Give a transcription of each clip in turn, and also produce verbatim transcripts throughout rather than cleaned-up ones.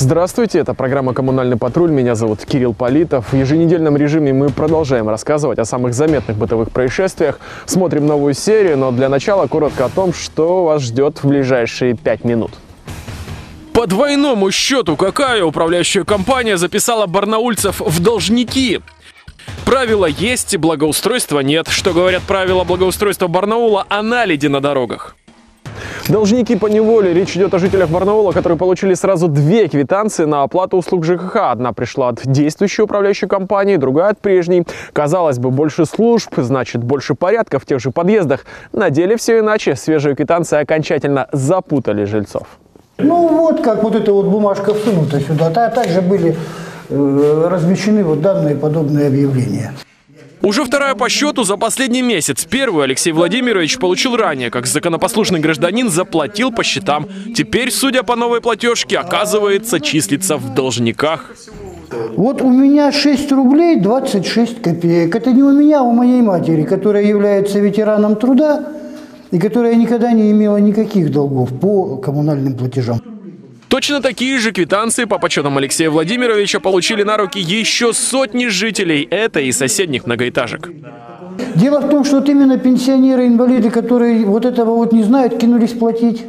Здравствуйте, это программа «Коммунальный патруль». Меня зовут Кирилл Политов. В еженедельном режиме мы продолжаем рассказывать о самых заметных бытовых происшествиях. Смотрим новую серию, но для начала коротко о том, что вас ждет в ближайшие пять минут. По двойному счету, какая управляющая компания записала барнаульцев в должники? Правила есть, благоустройства нет. Что говорят правила благоустройства Барнаула о наледи на дорогах? Должники по неволе. Речь идет о жителях Барнаула, которые получили сразу две квитанции на оплату услуг ЖКХ. Одна пришла от действующей управляющей компании, другая от прежней. Казалось бы, больше служб, значит больше порядка в тех же подъездах. На деле все иначе. Свежие квитанции окончательно запутали жильцов. Ну вот, как вот эта вот бумажка всунута сюда. А также были э, размещены вот данные подобные объявления. Уже вторая по счету за последний месяц. Первую Алексей Владимирович получил ранее, как законопослушный гражданин заплатил по счетам. Теперь, судя по новой платежке, оказывается, числится в должниках. Вот у меня шесть рублей двадцать шесть копеек. Это не у меня, а у моей матери, которая является ветераном труда и которая никогда не имела никаких долгов по коммунальным платежам. Точно такие же квитанции по подсчетам Алексея Владимировича получили на руки еще сотни жителей этой и соседних многоэтажек. Дело в том, что вот именно пенсионеры-инвалиды, которые вот этого вот не знают, кинулись платить.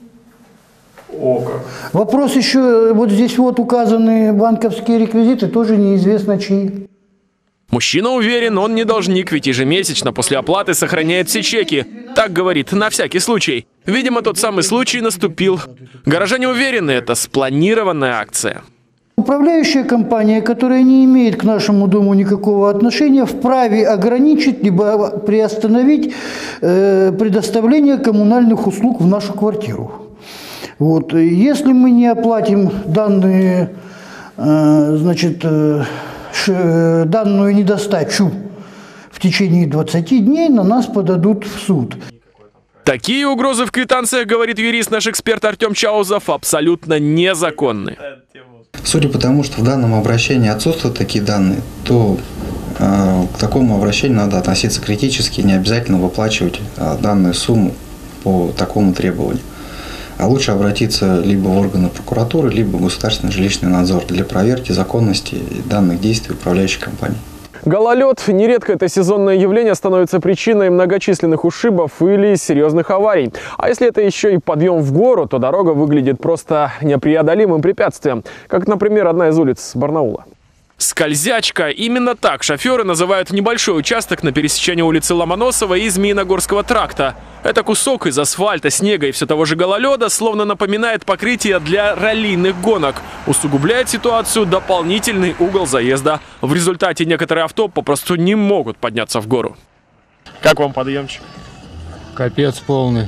О, как. Вопрос еще, вот здесь вот указаны банковские реквизиты, тоже неизвестно чьи. Мужчина уверен, он не должник, ведь ежемесячно после оплаты сохраняет все чеки. Так говорит, на всякий случай. Видимо, тот самый случай наступил. Горожане уверены, это спланированная акция. Управляющая компания, которая не имеет к нашему дому никакого отношения, вправе ограничить либо приостановить э, предоставление коммунальных услуг в нашу квартиру. Вот. Если мы не оплатим данные, э, значит, э, ш, данную недостачу в течение двадцати дней, на нас подадут в суд. Такие угрозы в квитанциях, говорит юрист, наш эксперт Артем Чаузов, абсолютно незаконны. Судя по тому, что в данном обращении отсутствуют такие данные, то э, к такому обращению надо относиться критически, не обязательно выплачивать э, данную сумму по такому требованию. А лучше обратиться либо в органы прокуратуры, либо в государственный жилищный надзор для проверки законности данных действий управляющей компании. Гололед. Нередко это сезонное явление становится причиной многочисленных ушибов или серьезных аварий. А если это еще и подъем в гору, то дорога выглядит просто непреодолимым препятствием. Как, например, одна из улиц Барнаула. Скользячка. Именно так шоферы называют небольшой участок на пересечении улицы Ломоносова и Змеиногорского тракта. Это кусок из асфальта, снега и все того же гололеда словно напоминает покрытие для раллийных гонок. Усугубляет ситуацию дополнительный угол заезда. В результате некоторые авто попросту не могут подняться в гору. Как вам подъемчик? Капец полный.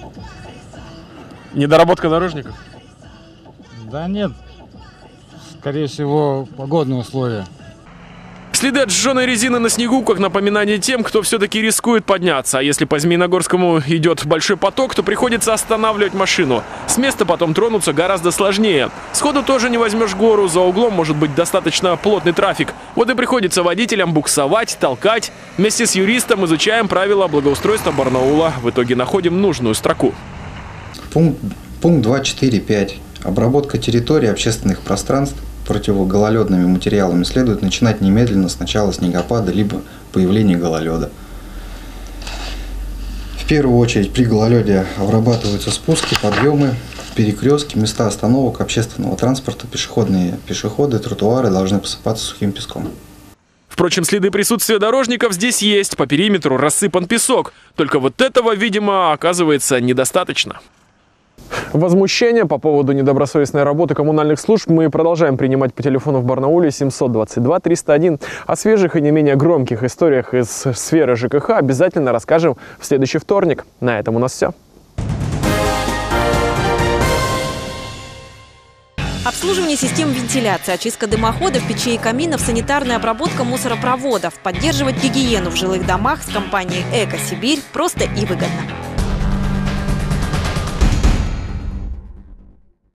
Недоработка дорожников? Да нет. Скорее всего, погодные условия. Следы от сжженной резины на снегу, как напоминание тем, кто все-таки рискует подняться. А если по Змеиногорскому идет большой поток, то приходится останавливать машину. С места потом тронуться гораздо сложнее. Сходу тоже не возьмешь гору, за углом может быть достаточно плотный трафик. Вот и приходится водителям буксовать, толкать. Вместе с юристом изучаем правила благоустройства Барнаула. В итоге находим нужную строку. Пункт, пункт два четыре пять. Обработка территории общественных пространств противогололедными материалами следует начинать немедленно с начала снегопада либо появления гололеда. В первую очередь при гололеде обрабатываются спуски, подъемы, перекрестки, места остановок общественного транспорта, пешеходные пешеходы, тротуары должны посыпаться сухим песком. Впрочем, следы присутствия дорожников здесь есть. По периметру рассыпан песок. Только вот этого, видимо, оказывается недостаточно. Возмущение по поводу недобросовестной работы коммунальных служб мы продолжаем принимать по телефону в Барнауле семьсот двадцать два триста один. О свежих и не менее громких историях из сферы ЖКХ обязательно расскажем в следующий вторник. На этом у нас все. Обслуживание систем вентиляции, очистка дымоходов, печей и каминов, санитарная обработка мусоропроводов. Поддерживать гигиену в жилых домах с компанией «Эко Сибирь» просто и выгодно.